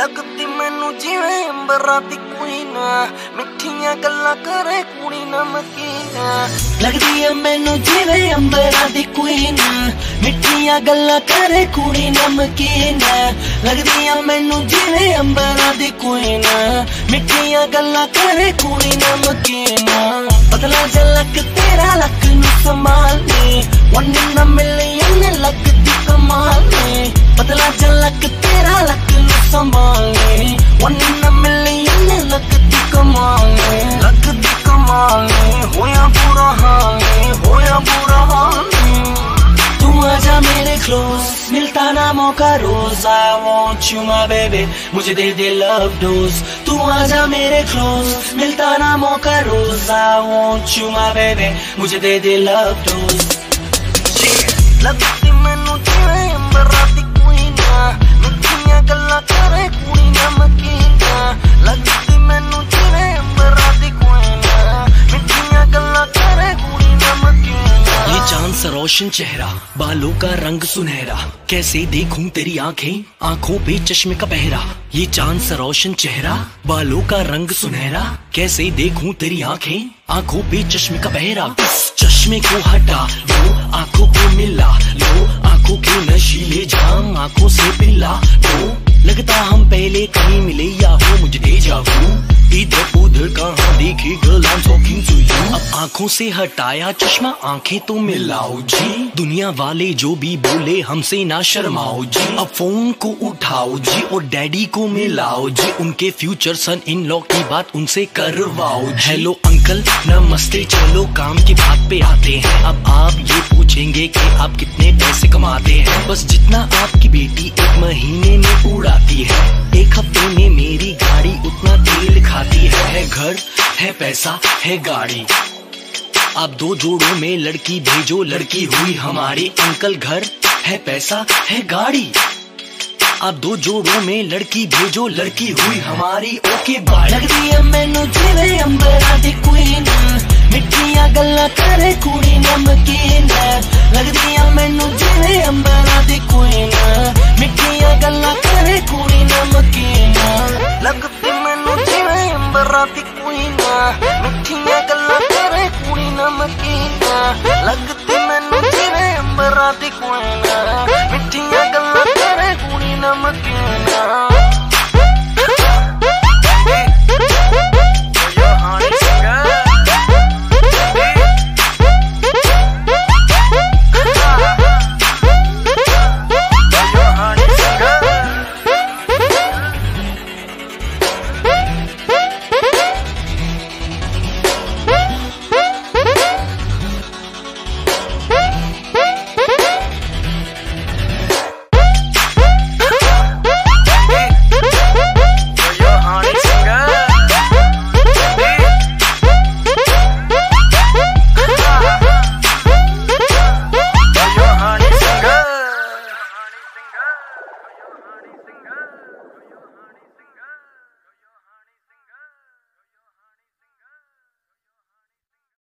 लगती मैनू जिवें अंबरां दी क्वीन, मिठियां गल्लां करे कुड़ी नमकीन। लगदी है मैनू जिवें अंबरां दी क्वीन, मिठियां गल्लां करे कुड़ी नमकीन। लगदी है मैनू जिवें अंबरां दी क्वीन, मिठियां गल्लां करे कुड़ी नमकीन। बदला झलक तेरा लक नू संभालनी, वन इन अ मिलियन लगदी कमाल ने। बदला झलक तेरा लक नू संभालनी, वन इन अ मिलियन लगदी कमाल ने। लगदी कमाल ने, होया बुरा हाल ने, होया बुरा हाल ने। तू आजा मेरे क्लोज, मिलता ना मौका रोज। I want you my baby, मुझे दे दे love dose। तू आजा मेरे क्लोज, मिलता ना मौका रोज। I want you my baby, मुझे दे दे love dose। लगती मैनू जिवें अंबरां दी क्वीन, मिठियां गल्लां करे कुड़ी नमकीन। लगती मैनू जिवें अंबरां दी क्वीन, मिठियां गल्लां करे कुड़ी नमकीन। ये चांद सा रोशन चेहरा, बालों का रंग सुनहरा, कैसे देखूं तेरी आंखें, आंखों पे चश्मे का पहरा। ये चांद सा रोशन चेहरा, बालों का रंग सुनहरा, कैसे देखूं तेरी आंखें, आंखों पे चश्मे का पहरा। चश्मे को हटा लो, आंखों को मिला लो, आंखों के नशीले जाम आंखों से पिला लो। लगता हम पहले कहीं मिले या हो मुझे डेजा वू, इधर उधर कहाँ देखी girl I am talking to you. अब आंखों से हटाया चश्मा, आंखें तो मिलाओ जी। दुनिया वाले जो भी बोले हमसे ना शर्माओ जी। अब फोन को उठाओ जी और डैडी को मिलाओ जी, उनके फ्यूचर सन इन लॉ की बात उनसे करवाओ जी। हेलो अंकल नमस्ते, चलो काम की बात पे आते हैं। अब आप ये पूछेंगे कि आप कितने पैसे कमाते हैं। बस जितना आपकी बेटी एक महीने में उड़ाती है, एक हफ्ते में मेरी गाड़ी उतना तेल खाती है। घर है पैसा है गाड़ी, आप दो जोड़ों में लड़की भेजो, लड़की हुई हमारी। अंकल घर है पैसा है गाड़ी, आप दो जोड़ों में लड़की भेजो, लड़की हुई हमारी। Okay bye. लगदी है मैनू जिवें अंबरां दी क्वीन, मिठियां गल्लां करे कुड़ी नमकीन।